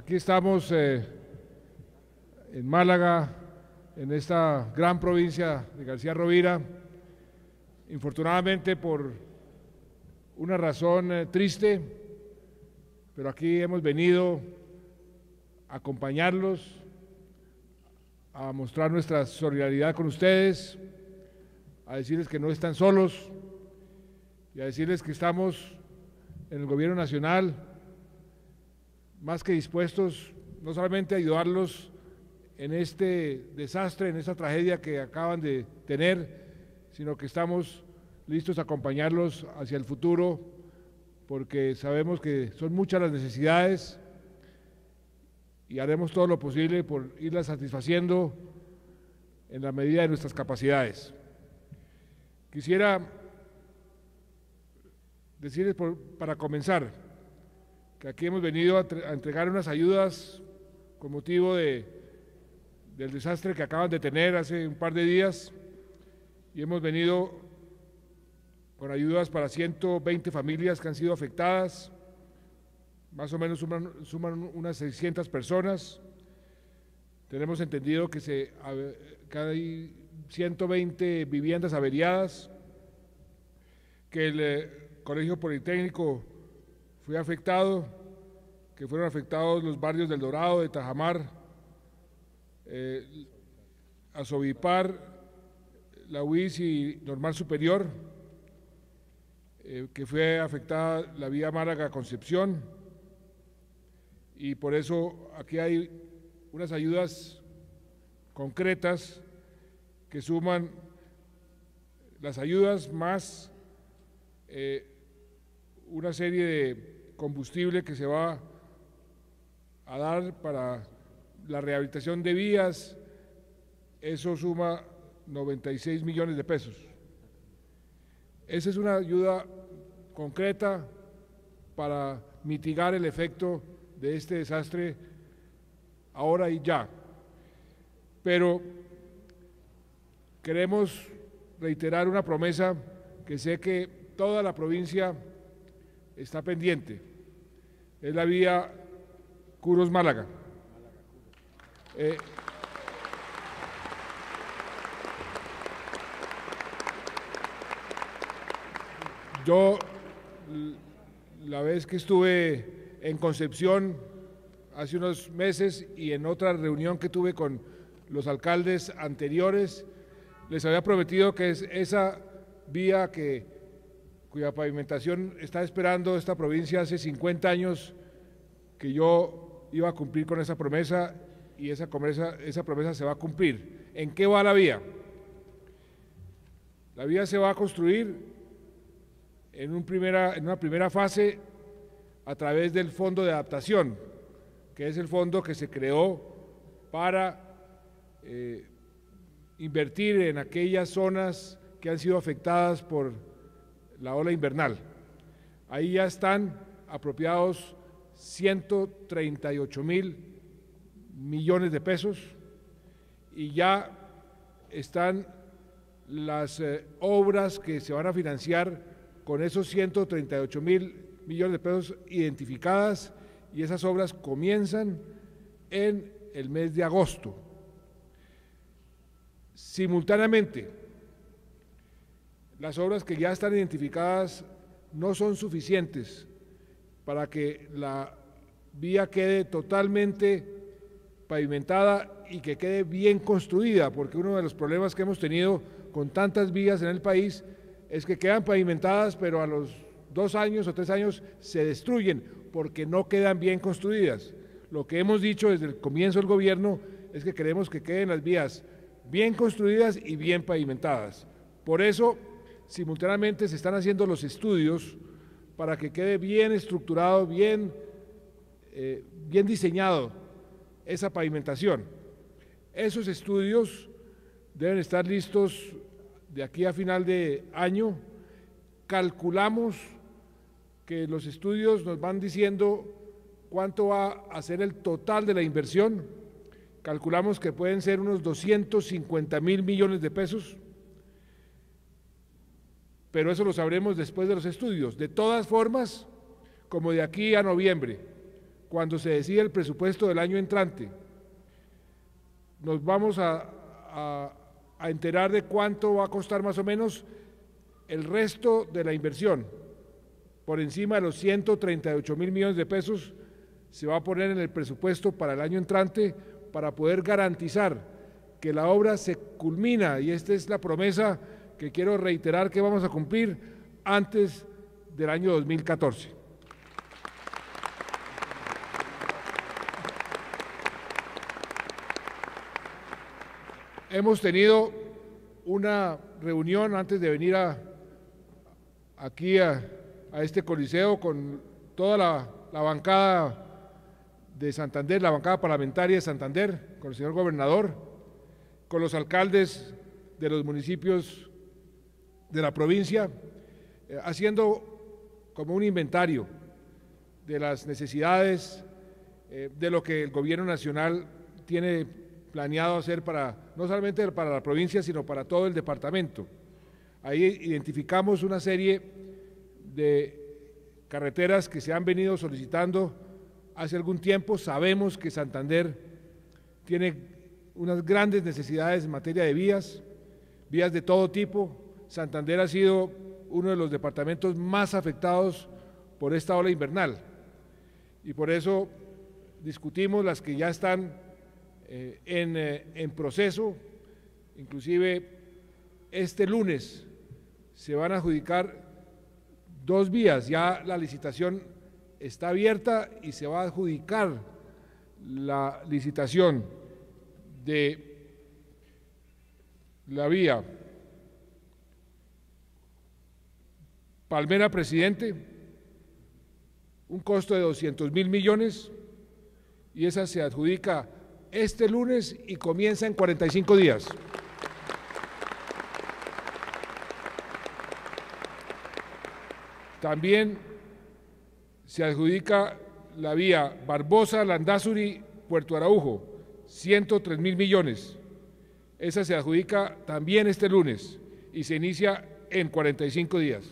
Aquí estamos en Málaga, en esta gran provincia de García Rovira, infortunadamente por una razón triste, pero aquí hemos venido a acompañarlos, a mostrar nuestra solidaridad con ustedes, a decirles que no están solos y a decirles que estamos en el Gobierno Nacional más que dispuestos no solamente a ayudarlos en este desastre, en esta tragedia que acaban de tener, sino que estamos listos a acompañarlos hacia el futuro, porque sabemos que son muchas las necesidades y haremos todo lo posible por irlas satisfaciendo en la medida de nuestras capacidades. Quisiera decirles para comenzar que aquí hemos venido a entregar unas ayudas con motivo del desastre que acaban de tener hace un par de días y hemos venido con ayudas para 120 familias que han sido afectadas, más o menos suman unas 600 personas. Tenemos entendido que hay 120 viviendas averiadas, que el Colegio Politécnico fue afectado, que fueron afectados los barrios del Dorado, de Tajamar, Azovipar, la UIS y Normal Superior, que fue afectada la vía Málaga-Concepción, y por eso aquí hay unas ayudas concretas que suman las ayudas más una serie de combustible que se va a dar para la rehabilitación de vías. Eso suma 96 millones de pesos. Esa es una ayuda concreta para mitigar el efecto de este desastre ahora y ya. Pero queremos reiterar una promesa que sé que toda la provincia está pendiente. Es la vía Curos-Málaga. Yo, la vez que estuve en Concepción hace unos meses y en otra reunión que tuve con los alcaldes anteriores, les había prometido que es esa vía cuya pavimentación está esperando esta provincia hace 50 años, que yo iba a cumplir con esa promesa y esa promesa se va a cumplir. ¿En qué va la vía? La vía se va a construir en una primera fase a través del Fondo de Adaptación, que es el fondo que se creó para invertir en aquellas zonas que han sido afectadas por la ola invernal. Ahí ya están apropiados 138.000 millones de pesos y ya están las obras que se van a financiar con esos 138.000 millones de pesos identificadas, y esas obras comienzan en el mes de agosto. Simultáneamente, las obras que ya están identificadas no son suficientes para que la vía quede totalmente pavimentada y que quede bien construida, porque uno de los problemas que hemos tenido con tantas vías en el país es que quedan pavimentadas, pero a los 2 años o 3 años se destruyen porque no quedan bien construidas. Lo que hemos dicho desde el comienzo del gobierno es que queremos que queden las vías bien construidas y bien pavimentadas. Por eso, simultáneamente se están haciendo los estudios para que quede bien estructurado, bien diseñado esa pavimentación. Esos estudios deben estar listos de aquí a final de año. Calculamos que los estudios nos van diciendo cuánto va a ser el total de la inversión. Calculamos que pueden ser unos 250.000 millones de pesos, pero eso lo sabremos después de los estudios. De todas formas, como de aquí a noviembre, cuando se decide el presupuesto del año entrante, nos vamos a enterar de cuánto va a costar más o menos el resto de la inversión. Por encima de los 138.000 millones de pesos se va a poner en el presupuesto para el año entrante para poder garantizar que la obra se culmina, y esta es la promesa que quiero reiterar que vamos a cumplir antes del año 2014. Hemos tenido una reunión antes de venir aquí a este coliseo con toda la bancada de Santander, la bancada parlamentaria de Santander, con el señor gobernador, con los alcaldes de los municipios de la provincia, haciendo como un inventario de las necesidades, de lo que el gobierno nacional tiene planeado hacer no solamente para la provincia, sino para todo el departamento. Ahí identificamos una serie de carreteras que se han venido solicitando hace algún tiempo. Sabemos que Santander tiene unas grandes necesidades en materia de vías de todo tipo. Santander ha sido uno de los departamentos más afectados por esta ola invernal y por eso discutimos las que ya están en proceso. Inclusive este lunes se van a adjudicar 2 vías, ya la licitación está abierta y se va a adjudicar la licitación de la vía Palmera Presidente, un costo de 200.000 millones, y esa se adjudica este lunes y comienza en 45 días. También se adjudica la vía Barbosa, Landázuri, Puerto Araujo, 103.000 millones. Esa se adjudica también este lunes y se inicia en 45 días.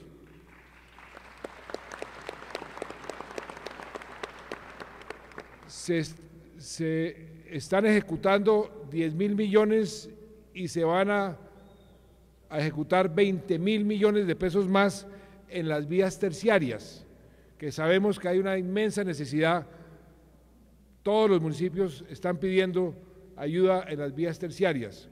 Se están ejecutando 10.000 millones y se van a ejecutar 20.000 millones de pesos más en las vías terciarias, que sabemos que hay una inmensa necesidad. Todos los municipios están pidiendo ayuda en las vías terciarias,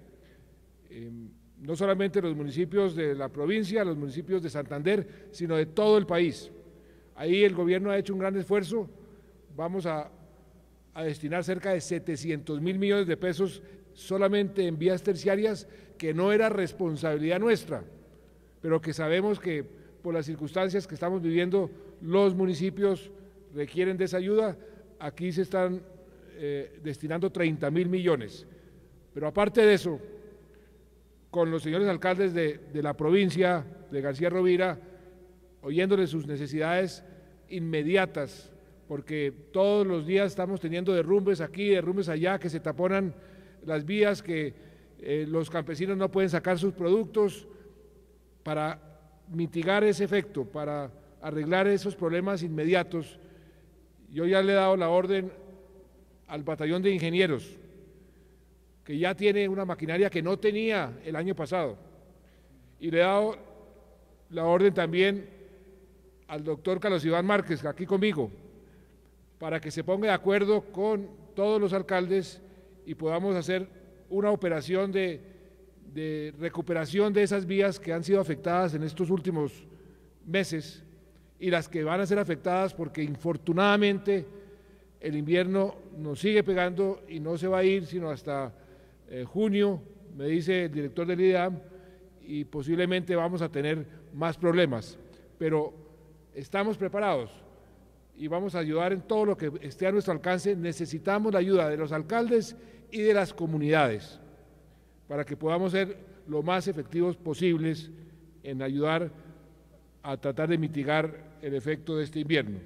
no solamente los municipios de la provincia, los municipios de Santander, sino de todo el país. Ahí el gobierno ha hecho un gran esfuerzo. Vamos a destinar cerca de 700.000 millones de pesos solamente en vías terciarias, que no era responsabilidad nuestra, pero que sabemos que por las circunstancias que estamos viviendo los municipios requieren de esa ayuda. Aquí se están destinando 30.000 millones, pero aparte de eso, con los señores alcaldes de la provincia de García Rovira, oyéndoles sus necesidades inmediatas, porque todos los días estamos teniendo derrumbes aquí, derrumbes allá, que se taponan las vías, que los campesinos no pueden sacar sus productos. Para mitigar ese efecto, para arreglar esos problemas inmediatos, yo ya le he dado la orden al batallón de ingenieros, que ya tiene una maquinaria que no tenía el año pasado, y le he dado la orden también al doctor Carlos Iván Márquez, aquí conmigo, para que se ponga de acuerdo con todos los alcaldes y podamos hacer una operación de recuperación de esas vías que han sido afectadas en estos últimos meses y las que van a ser afectadas porque infortunadamente el invierno nos sigue pegando y no se va a ir sino hasta junio, me dice el director del IDEAM, y posiblemente vamos a tener más problemas, pero estamos preparados y vamos a ayudar en todo lo que esté a nuestro alcance. Necesitamos la ayuda de los alcaldes y de las comunidades para que podamos ser lo más efectivos posibles en ayudar a tratar de mitigar el efecto de este invierno.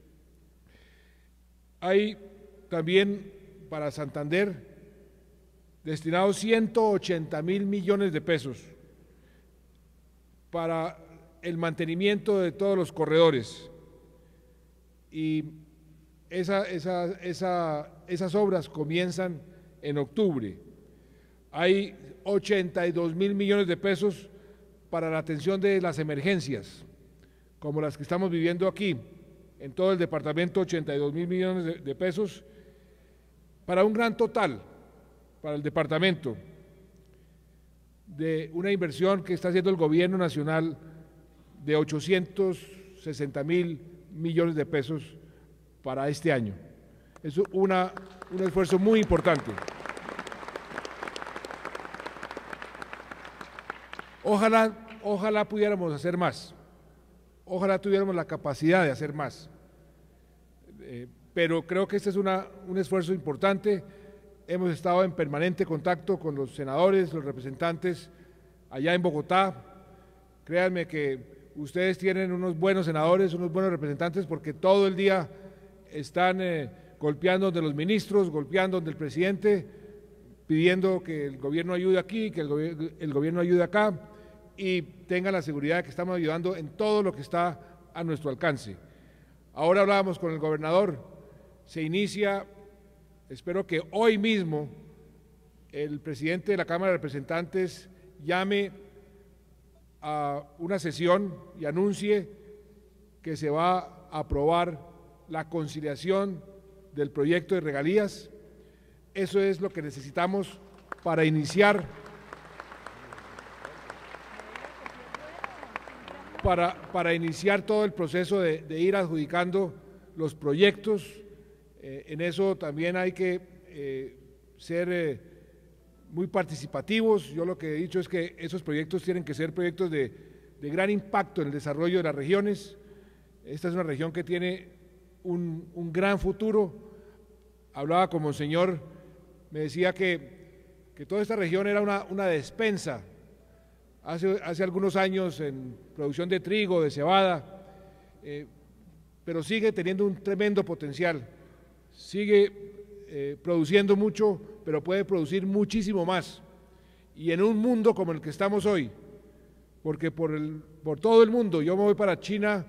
Hay también para Santander destinados 180.000 millones de pesos para el mantenimiento de todos los corredores, y esas obras comienzan en octubre. Hay 82.000 millones de pesos para la atención de las emergencias, como las que estamos viviendo aquí, en todo el departamento, 82.000 millones de pesos, para un gran total, para el departamento, de una inversión que está haciendo el gobierno nacional de 860.000 millones de pesos para este año. Es un esfuerzo muy importante. Ojalá pudiéramos hacer más, ojalá tuviéramos la capacidad de hacer más, pero creo que este es un esfuerzo importante. Hemos estado en permanente contacto con los senadores, los representantes allá en Bogotá. Créanme que ustedes tienen unos buenos senadores, unos buenos representantes, porque todo el día están golpeando donde los ministros, golpeando donde el presidente, pidiendo que el gobierno ayude aquí, que el gobierno ayude acá, y tengan la seguridad de que estamos ayudando en todo lo que está a nuestro alcance. Ahora hablábamos con el gobernador, se inicia, espero que hoy mismo el presidente de la Cámara de Representantes llame a una sesión y anuncie que se va a aprobar la conciliación del proyecto de regalías. Eso es lo que necesitamos para iniciar todo el proceso de ir adjudicando los proyectos. En eso también hay que ser muy participativos. Yo lo que he dicho es que esos proyectos tienen que ser proyectos de gran impacto en el desarrollo de las regiones. Esta es una región que tiene un gran futuro. Hablaba con Monseñor, me decía que toda esta región era una despensa hace algunos años en producción de trigo, de cebada, pero sigue teniendo un tremendo potencial, sigue produciendo mucho, pero puede producir muchísimo más. Y en un mundo como el que estamos hoy, porque por todo el mundo, yo me voy para China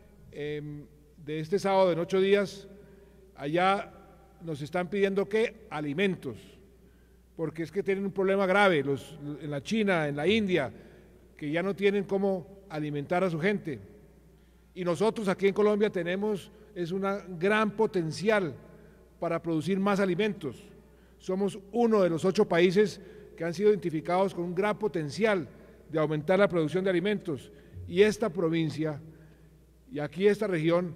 de este sábado en 8 días, allá nos están pidiendo ¿qué? Alimentos, porque es que tienen un problema grave en la China, en la India, que ya no tienen cómo alimentar a su gente. Y nosotros aquí en Colombia tenemos un gran potencial para producir más alimentos. Somos uno de los 8 países que han sido identificados con un gran potencial de aumentar la producción de alimentos. Y esta provincia, y aquí esta región,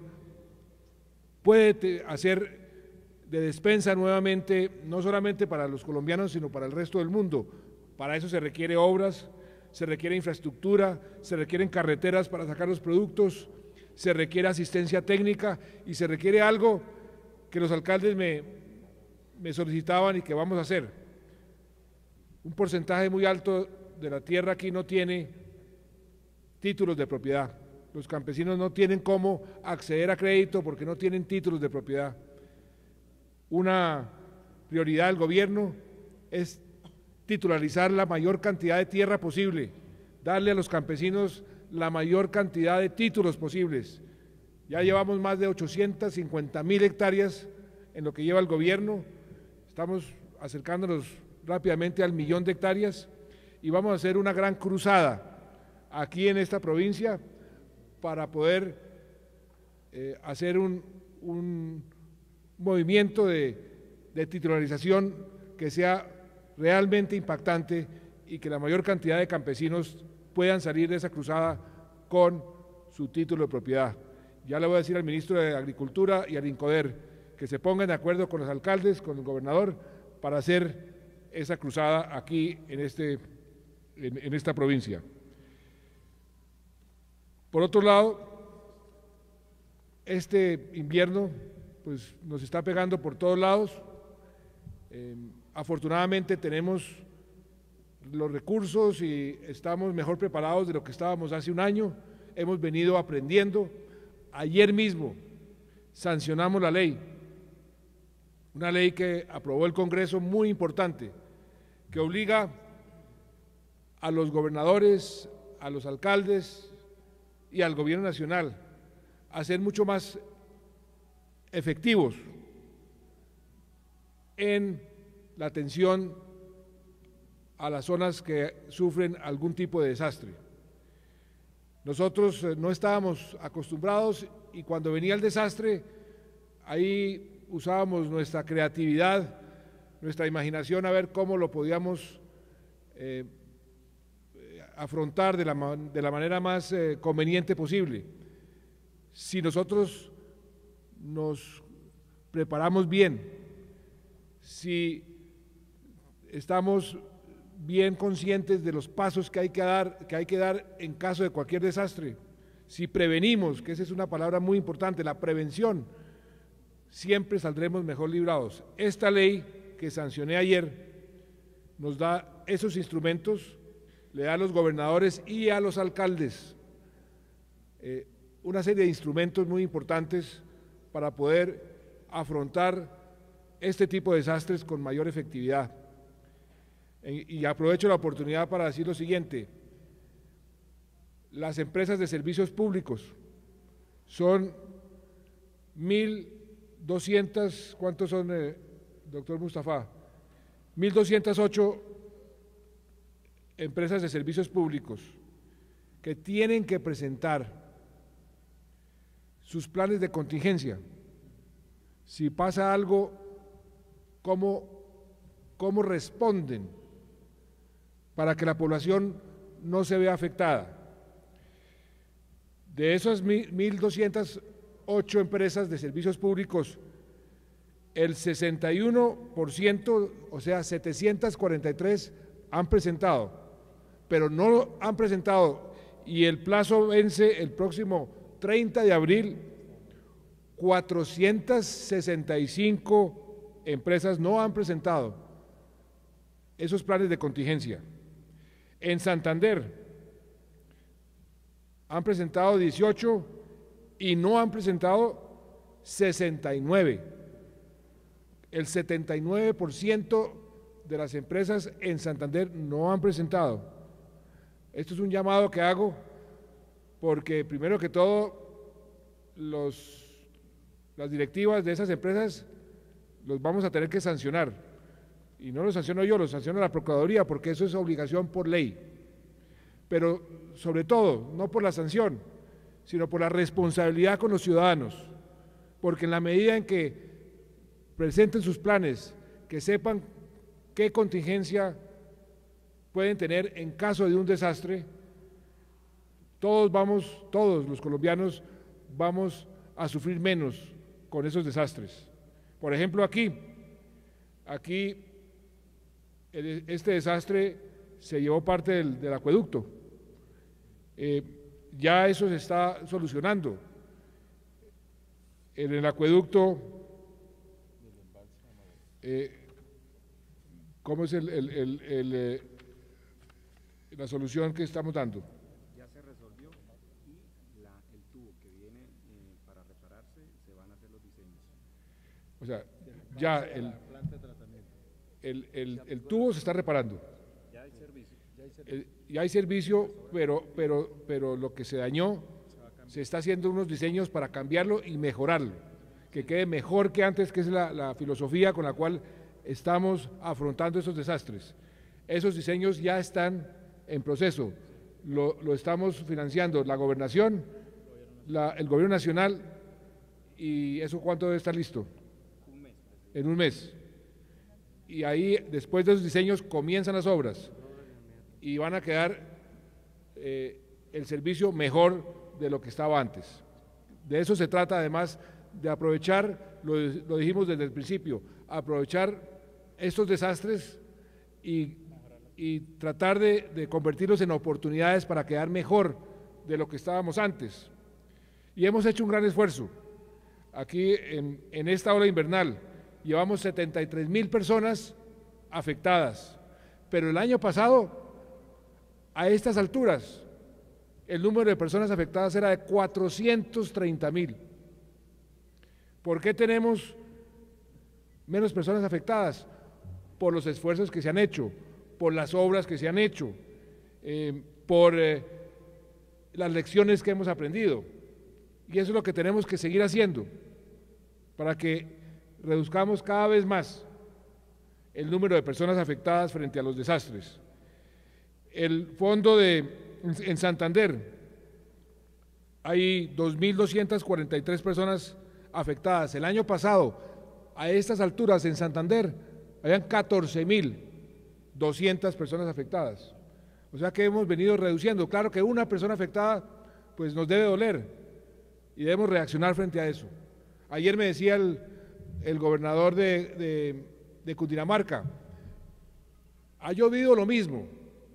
puede hacer de despensa nuevamente, no solamente para los colombianos, sino para el resto del mundo. Para eso se requiere obras, se requiere infraestructura, se requieren carreteras para sacar los productos, se requiere asistencia técnica y se requiere algo que los alcaldes me solicitaban y que vamos a hacer. Un porcentaje muy alto de la tierra aquí no tiene títulos de propiedad. Los campesinos no tienen cómo acceder a crédito porque no tienen títulos de propiedad. Una prioridad del gobierno es titularizar la mayor cantidad de tierra posible, darle a los campesinos la mayor cantidad de títulos posibles. Ya llevamos más de 850.000 hectáreas en lo que lleva el gobierno, estamos acercándonos rápidamente al 1.000.000 de hectáreas y vamos a hacer una gran cruzada aquí en esta provincia para poder hacer un movimiento de titularización que sea realmente impactante y que la mayor cantidad de campesinos puedan salir de esa cruzada con su título de propiedad. Ya le voy a decir al ministro de Agricultura y al INCODER que se pongan de acuerdo con los alcaldes, con el gobernador, para hacer esa cruzada aquí en esta provincia. Por otro lado, este invierno pues, nos está pegando por todos lados. Afortunadamente tenemos los recursos y estamos mejor preparados de lo que estábamos hace un año. Hemos venido aprendiendo. Ayer mismo sancionamos la ley, una ley que aprobó el Congreso muy importante, que obliga a los gobernadores, a los alcaldes y al gobierno nacional a ser mucho más efectivos en la atención a las zonas que sufren algún tipo de desastre. Nosotros no estábamos acostumbrados y cuando venía el desastre, ahí usábamos nuestra creatividad, nuestra imaginación a ver cómo lo podíamos afrontar de la manera más conveniente posible. Si nosotros nos preparamos bien, si estamos bien conscientes de los pasos que hay que dar en caso de cualquier desastre, si prevenimos, que esa es una palabra muy importante, la prevención, siempre saldremos mejor librados. Esta ley que sancioné ayer nos da esos instrumentos, le da a los gobernadores y a los alcaldes una serie de instrumentos muy importantes para poder afrontar este tipo de desastres con mayor efectividad. Y aprovecho la oportunidad para decir lo siguiente: las empresas de servicios públicos son 1.200, ¿cuántos son, doctor Mustafa? 1.208 empresas de servicios públicos que tienen que presentar sus planes de contingencia. Si pasa algo, ¿cómo responden para que la población no se vea afectada? De esas 1.208 empresas de servicios públicos, el 61%, o sea, 743, han presentado, pero no han presentado, y el plazo vence el próximo 30 de abril, 465 empresas no han presentado esos planes de contingencia. En Santander han presentado 18 y no han presentado 69. El 79% de las empresas en Santander no han presentado. Esto es un llamado que hago porque, primero que todo, las directivas de esas empresas los vamos a tener que sancionar. Y no los sanciono yo, los sanciona la Procuraduría, porque eso es obligación por ley. Pero sobre todo, no por la sanción, sino por la responsabilidad con los ciudadanos, porque en la medida en que presenten sus planes, que sepan qué contingencia pueden tener en caso de un desastre, todos los colombianos vamos a sufrir menos con esos desastres. Por ejemplo, aquí este desastre se llevó parte del acueducto. Ya eso se está solucionando. En el acueducto, ¿cómo es la solución que estamos dando? Ya se resolvió y el tubo que viene para repararse, se van a hacer los diseños. O sea, ya el tubo se está reparando. Ya hay servicio. Ya hay servicio, pero lo que se dañó, se está haciendo unos diseños para cambiarlo y mejorarlo, que quede mejor que antes, que es la filosofía con la cual estamos afrontando esos desastres. Esos diseños ya están en proceso, lo estamos financiando la gobernación, el gobierno nacional, y eso ¿cuánto debe estar listo? Un mes. En un mes. Y ahí, después de esos diseños, comienzan las obras y van a quedar el servicio mejor de lo que estaba antes. De eso se trata, además de aprovechar, lo dijimos desde el principio, aprovechar estos desastres y tratar de convertirlos en oportunidades para quedar mejor de lo que estábamos antes. Y hemos hecho un gran esfuerzo. Aquí en esta ola invernal llevamos 73.000 personas afectadas, pero el año pasado, a estas alturas, el número de personas afectadas era de 430.000. ¿Por qué tenemos menos personas afectadas? Por los esfuerzos que se han hecho, por las obras que se han hecho, por las lecciones que hemos aprendido. Y eso es lo que tenemos que seguir haciendo. para que reduzcamos cada vez más el número de personas afectadas frente a los desastres. El fondo en Santander, hay 2.243 personas afectadas. El año pasado, a estas alturas en Santander, habían 14.200 personas afectadas. O sea que hemos venido reduciendo. Claro que una persona afectada pues nos debe doler y debemos reaccionar frente a eso. Ayer me decía el gobernador de Cundinamarca, ha llovido lo mismo,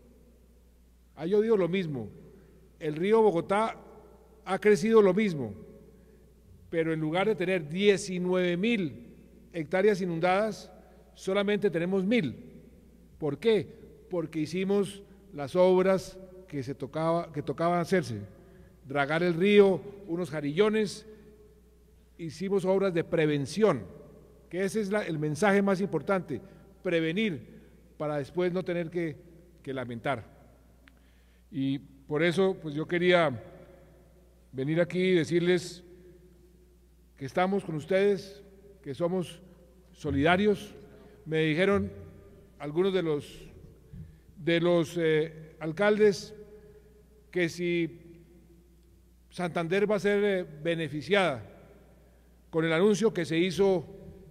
el río Bogotá ha crecido lo mismo, pero en lugar de tener 19.000 hectáreas inundadas, solamente tenemos 1.000. ¿Por qué? Porque hicimos las obras que tocaban hacerse, dragar el río, unos jarillones, hicimos obras de prevención, que ese es el mensaje más importante, prevenir para después no tener que lamentar. Y por eso pues yo quería venir aquí y decirles que estamos con ustedes, que somos solidarios. Me dijeron algunos de los alcaldes que si Santander va a ser beneficiada con el anuncio que se hizo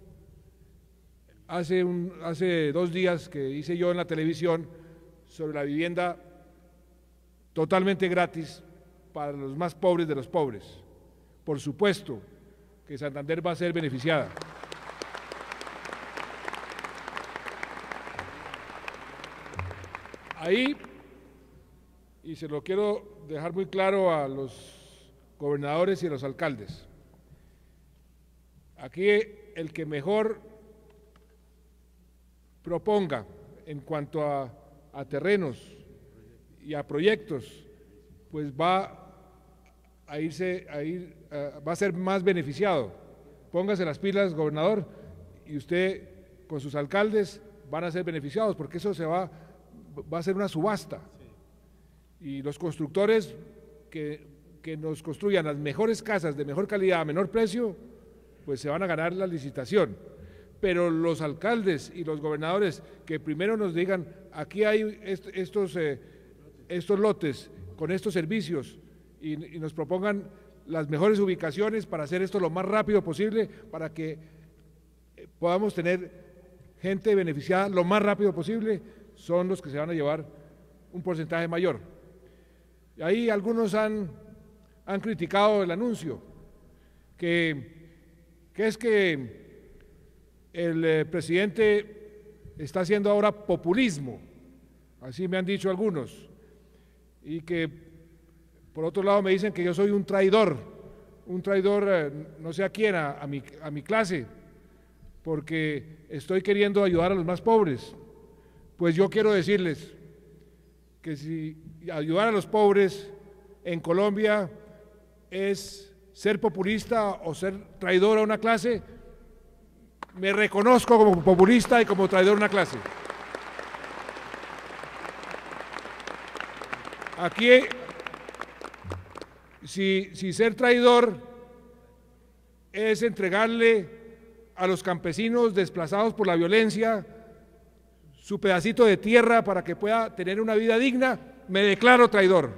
hace 2 días que hice yo en la televisión sobre la vivienda totalmente gratis para los más pobres de los pobres. Por supuesto que Santander va a ser beneficiada. Ahí, y se lo quiero dejar muy claro a los gobernadores y a los alcaldes, aquí el que mejor proponga en cuanto a terrenos y a proyectos, pues va a ser más beneficiado. Póngase las pilas, gobernador, y usted con sus alcaldes van a ser beneficiados, porque eso va a ser una subasta. Y los constructores que nos construyan las mejores casas de mejor calidad a menor precio, pues se van a ganar la licitación. Pero los alcaldes y los gobernadores que primero nos digan, aquí hay estos lotes con estos servicios y nos propongan las mejores ubicaciones para hacer esto lo más rápido posible, para que podamos tener gente beneficiada lo más rápido posible, son los que se van a llevar un porcentaje mayor. Y ahí algunos han criticado el anuncio, que es que el presidente está haciendo ahora populismo, así me han dicho algunos, y que por otro lado me dicen que yo soy un traidor no sé a quién, a mi clase, porque estoy queriendo ayudar a los más pobres. Pues yo quiero decirles que si ayudar a los pobres en Colombia es ser populista o ser traidor a una clase, me reconozco como populista y como traidor a una clase. Aquí, si ser traidor es entregarle a los campesinos desplazados por la violencia su pedacito de tierra para que pueda tener una vida digna, me declaro traidor.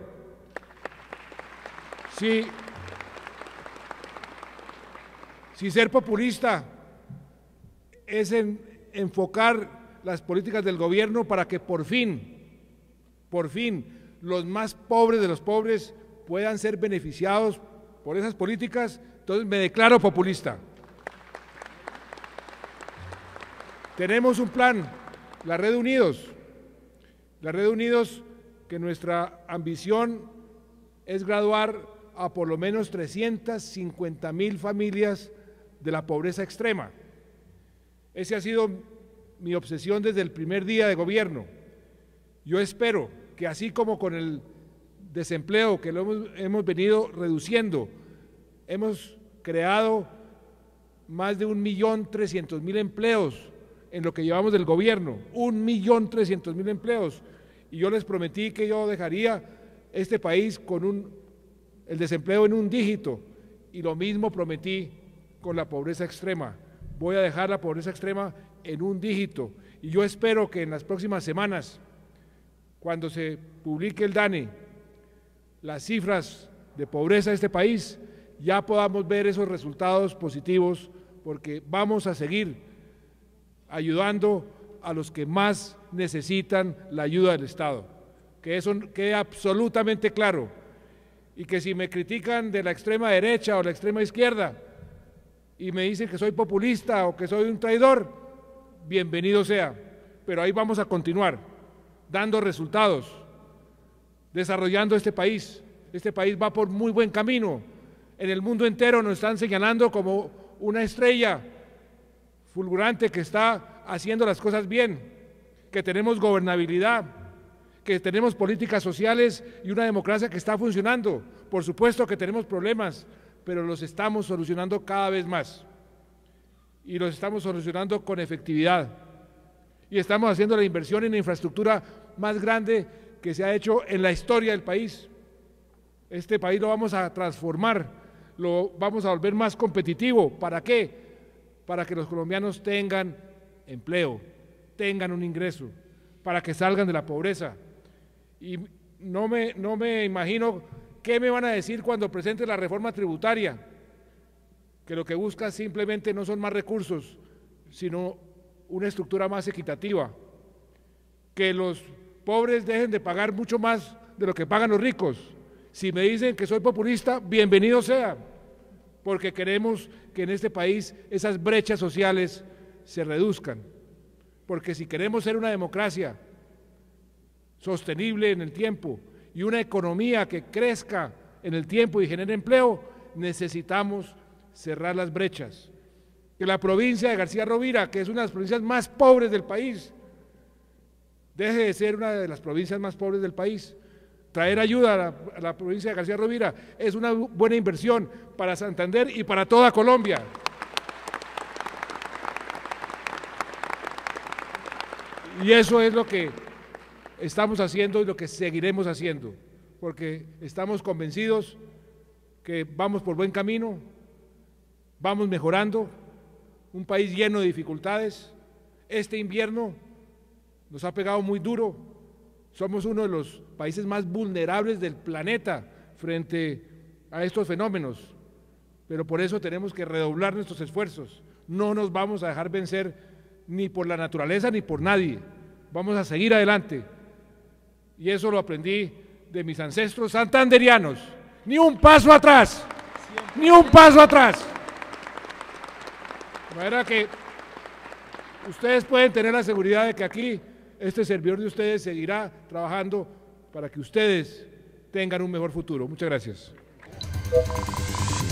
Si ser populista es enfocar las políticas del gobierno para que por fin, los más pobres de los pobres puedan ser beneficiados por esas políticas, entonces me declaro populista. Tenemos un plan, la Red Unidos, que nuestra ambición es graduar a por lo menos 350.000 familias de la pobreza extrema. Esa ha sido mi obsesión desde el primer día de gobierno. Yo espero que así como con el desempleo que lo hemos venido reduciendo, hemos creado más de 1.300.000 empleos en lo que llevamos del gobierno, 1.300.000 empleos, y yo les prometí que yo dejaría este país con el desempleo en un dígito, y lo mismo prometí con la pobreza extrema. Voy a dejar la pobreza extrema en un dígito y yo espero que en las próximas semanas, cuando se publique el DANE, las cifras de pobreza de este país, ya podamos ver esos resultados positivos, porque vamos a seguir ayudando a los que más necesitan la ayuda del Estado. Que eso quede absolutamente claro, y que si me critican de la extrema derecha o la extrema izquierda y me dicen que soy populista o que soy un traidor, bienvenido sea, pero ahí vamos a continuar dando resultados, desarrollando este país. Este país va por muy buen camino. En el mundo entero nos están señalando como una estrella fulgurante que está haciendo las cosas bien, que tenemos gobernabilidad, que tenemos políticas sociales y una democracia que está funcionando. Por supuesto que tenemos problemas, pero los estamos solucionando cada vez más y los estamos solucionando con efectividad, y estamos haciendo la inversión en infraestructura más grande que se ha hecho en la historia del país. Este país lo vamos a transformar, lo vamos a volver más competitivo. ¿Para qué? Para que los colombianos tengan empleo, tengan un ingreso, para que salgan de la pobreza. Y no me imagino qué me van a decir cuando presente la reforma tributaria, que lo que busca simplemente no son más recursos, sino una estructura más equitativa, que los pobres dejen de pagar mucho más de lo que pagan los ricos. Si me dicen que soy populista, bienvenido sea, porque queremos que en este país esas brechas sociales se reduzcan, porque si queremos ser una democracia sostenible en el tiempo y una economía que crezca en el tiempo y genere empleo, necesitamos cerrar las brechas. Que la provincia de García Rovira, que es una de las provincias más pobres del país, deje de ser una de las provincias más pobres del país. Traer ayuda a la provincia de García Rovira es una buena inversión para Santander y para toda Colombia. Y eso es lo que estamos haciendo y lo que seguiremos haciendo, porque estamos convencidos que vamos por buen camino, vamos mejorando. Un país lleno de dificultades. Este invierno nos ha pegado muy duro. Somos uno de los países más vulnerables del planeta frente a estos fenómenos, pero por eso tenemos que redoblar nuestros esfuerzos. No nos vamos a dejar vencer ni por la naturaleza ni por nadie. Vamos a seguir adelante. Y eso lo aprendí de mis ancestros santanderianos. Ni un paso atrás, ni un paso atrás. De manera que ustedes pueden tener la seguridad de que aquí este servidor de ustedes seguirá trabajando para que ustedes tengan un mejor futuro. Muchas gracias.